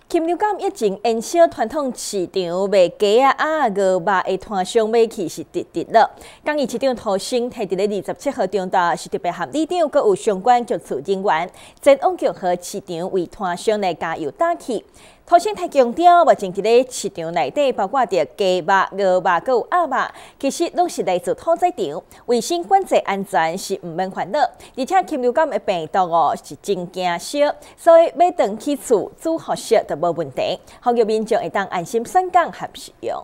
禽流感疫情延烧，传统市场卖鸡啊、鸭、鹅、肉的摊商买气是直直了。港议市长涂生提伫咧27号中昼，是特别和里长，阁有相关局处人员，前往局和市场为摊商来加油打气。涂生提强调，目前伫咧市场内底，包括着鸡肉、鹅肉，阁有鸭肉，其实拢是来自屠宰场，卫生管制安全是毋免烦恼。而且禽流感的病毒是真惊小，所以买回去厝煮好食就无问题。呼吁民众会当安心选购和使用。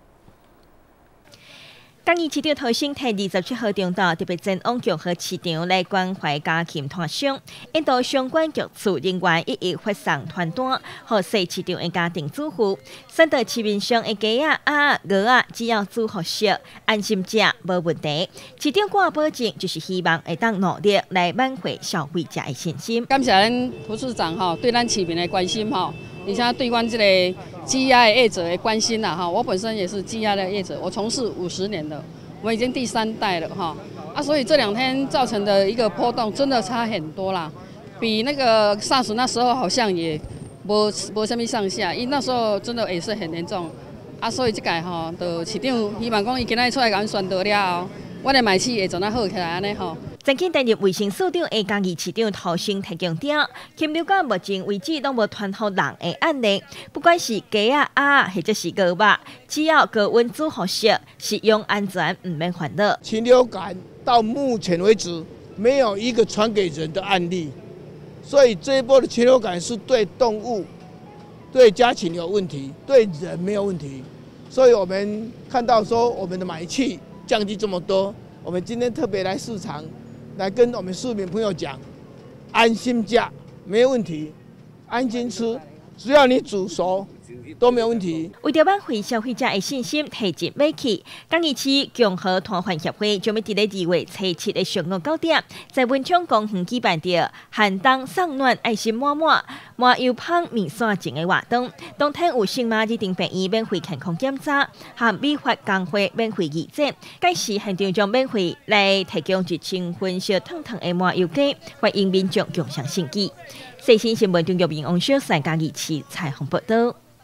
港议市长涂生提27号中昼特别前往局和市场来关怀家禽摊商，引导相关局处人员一一发送传单，予细市场的家庭主妇，选择市面上的鸡啊、鸭、鹅啊，只要煮好食，安心食无问题。市长挂保证，就是希望会当努力来挽回消费者的信心。 感谢咱涂市长对咱市民的关心而且对阮这个鸡鸭的业者的关心啦我本身也是鸡鸭的业者，我从事50年了，我已经第3代了所以这2天造成的一个波动真的差很多啦，比那个 SARS 那时候好像也无什么上下，因那时候真的也是很严重所以这届就市长希望讲伊今仔出来甲阮宣导了后，我的卖气会做好起来安尼曾经担任卫生署长的港议市长涂生提强调，禽流感目前为止拢无传予人的案例，不管是鸡啊、鸭或者是鹅肉，只要高温煮好食，食用安全唔免烦恼。 禽流感到目前为止没有一个传给人的案例，所以这一波的禽流感是对动物、对家禽有问题，对人没有问题。所以我们看到说我们的买气降低这么多，我们今天特别来市场。来跟我们市民朋友讲，安心价没有问题，安心吃，只要你煮熟都没有问题。 为着挽回消费者的信心，提振买气，港议市共和摊贩协会将要伫咧2月初7的上午9点，在文昌公园举办着寒冬送暖、爱心满满、麻油芳面线前的活动。当天有圣马日定病院免费健康检查，和美发工会免费义诊。届时现场将免费来提供1000份烧烫烫的麻油鸡，欢迎民众共享盛举。细心新闻中国民王小三港议市采访报道。